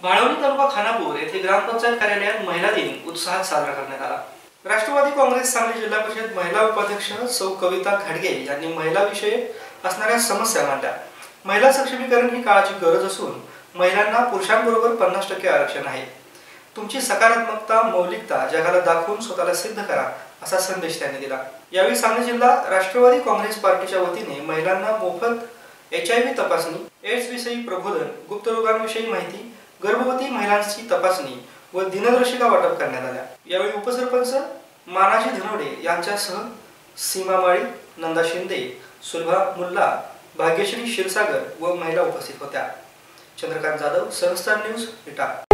भाळवणी तालुका खानापूर येथे ग्रामपंचायत कार्यालयात महिला दिन उत्साहात साजरा करण्यात आला। राष्ट्रवादी काँग्रेस सांगली जिल्हा परिषद महिला उपाध्यक्ष सौ कविता खाडगे यांनी महिलाविषयक असणाऱ्या समस्या मांडल्या। महिला सक्षमीकरण ही काळाची गरज असून महिलांना पुरुषांबरोबर 50% आरक्षण आहे। तुमची सकारात्मकता मौलिकता जगाला दाखवून स्वतःला सिद्ध करा असा संदेश त्यांनी दिला। यावेळी सांगली जिल्हा राष्ट्रवादी काँग्रेस पार्टीच्या वतीने महिलांना मोफत HIV तपासणी, एड्स विषयी प्रबोधन, गुप्त रोगांविषयी माहिती, गर्भवती महिलांची तपासणी व दिनदर्शिका वाटप करण्यात आल्या। यावेळी उपसरपंच मानाजी धनवडे यांच्यासह सीमा माळी, नंदा शिंदे, सुलभा मुल्ला, भाग्यश्री क्षीरसागर व महिला उपस्थित होत्या। चंद्रकांत जाधव, सहस्त्र न्यूज, इटाळा।